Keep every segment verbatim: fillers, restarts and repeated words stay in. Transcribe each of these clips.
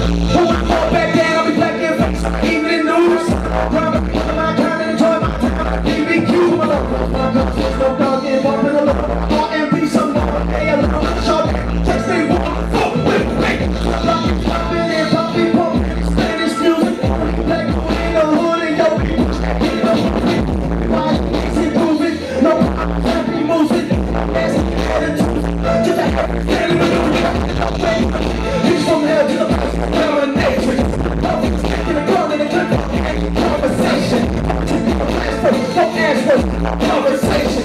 Who would fall back down? I'll be back in evening news. Grab a piece of my time and enjoy my time. B B Q, my love. My guns, there's no dog in, bumping a little. R and B, some more. Hey, a little short. Text me one, four, with me. Lucky popping and poppy pumping. Spanish music. Black boy in the hood and yo, we push that in the hood. Why is he moving? No, can't be moving. That's the attitude. Just a happy feeling. He's from hell to the past. Dominatrix. Puppets in the gun and the clip. Conversation. Don't ask for conversation.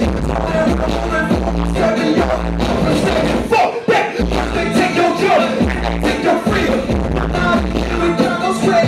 Seven years. Conversation. Fuck that. They take your drugs. Take your freedom. Now, we got no sweat.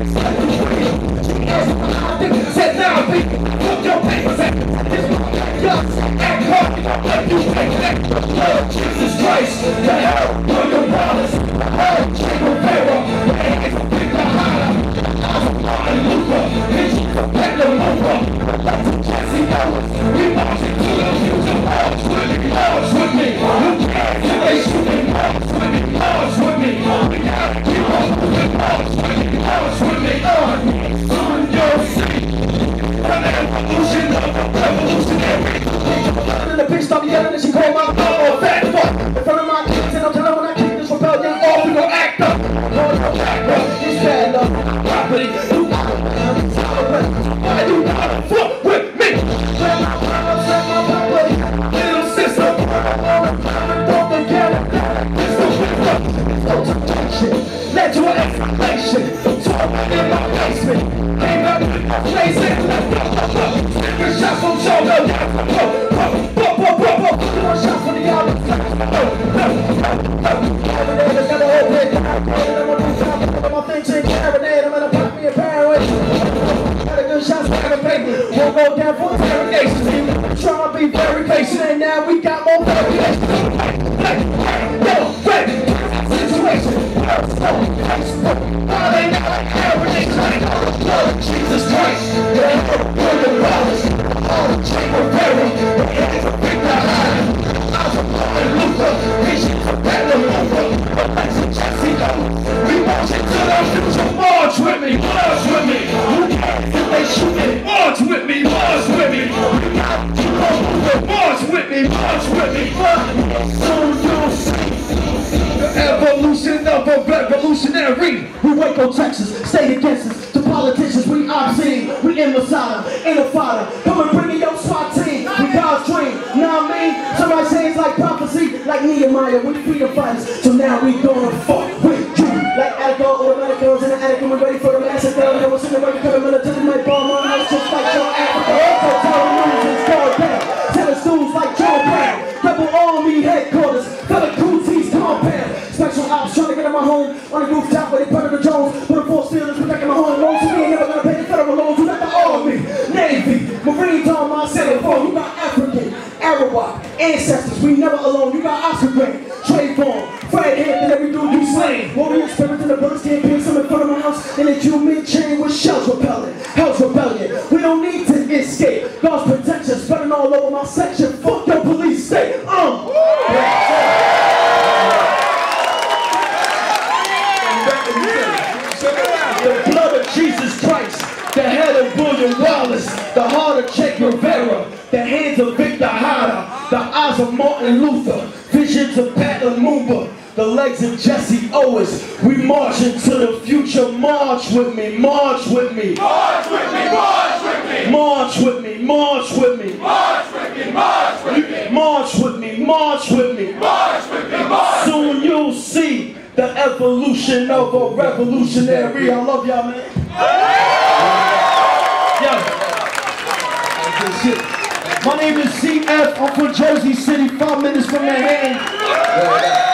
Said now, people. Put your papers at. Yes, act hard. Let you pay that. Lord Jesus Christ. The hell. William Wallace. Oh, Che Guevara. Hands pick the holler. Martin Luther. Bitch, Peddler Mover. That's Jesse Owens. We marching to the future. March with me. March with me. Who cares if they shoot me? March with me. March with me. We gotta keep on moving. March with me. March with me. On. Soon you'll see. An evolution of a revolutionary. And the bitch started yelling and she called my mom a fat fuck. In front of my kids and I'm telling when I kick this rebellion off, we gon' act up. Call your back up. It's bad love. Property. You got it. Why do not fuck with me? Set my power, set my property. Little sister. Don't think you're it's no pickup. It's no temptation. Led to an explanation. Talk in my basement. Came up with my place in. Good shots from shoulder. Shots from the yard. Every got a whole bit. I'm gonna do something. I'm gonna think change marinade. I'm gonna pop me a paranoid. Got a good shots for the baby. Won't go down for interrogation. Trying to be very patient, and now we got more variation. Yo, ready. Situation. Why they not everything like Lord Jesus Christ? Yeah, William Wallace. Oh, Che Guevara. It's a big line. Martin Luther, Patience, Peddler Mover, that's a Jesse Owens. We march into the future. March with me, march with me. Who cares if they shoot me? March with me, march with me. We got to keep on moving. March with me, march with me. Soon you'll see the evolution of a revolutionary. We Waco, Texas, state against us. To politicians, we obscene. We in Masada, in a fighter. Come and bring in your SWAT team. We God's dream. Know what I mean? Somebody say it's like prophecy, like Nehemiah, we freedom fighters. So now we gonna fuck with you. Like Attica, automatic girls in the attic, and we're ready for the massacre. There was in the way coming military, my bomb on us, just like Joe Africa. Also tell news and star down. Telling stools like Joe Brown. Rebel Army headquarters, Fella Cootie's compound. Special ops trying to get in my home on the rooftop where they put the drones. Put a force steelers protecting my home. Loans to me, ain't never gonna pay the federal loans. You got the Army, Navy, Marines on my cell phone. You got African, Arawak, ancestors. We never alone. You got Oscar Grant, Trayvon, Fred Hampton, every dude you slain. Warrior spirit in the bullets can't pierce them in front of my house. And the human chain with shells repelling. Hell's rebellion. We don't need to escape. God's protection spreading all over my section. Fuck your police state. Um. The blood of Jesus Christ, the head of William Wallace, the heart of Che Guevara, the hands of Victor Jara, the eyes of Martin Luther, visions of Peddler Mover, the legs of Jesse Owens. We march into the future. March with me, march with me. March with me, march with me. March with me, march with me. March with me, march with me. March with me, march with me. March with me, march. Soon you'll see the evolution of a revolutionary. I love y'all, man. Yo. My name is C F. I'm from Jersey City, five minutes from Manhattan.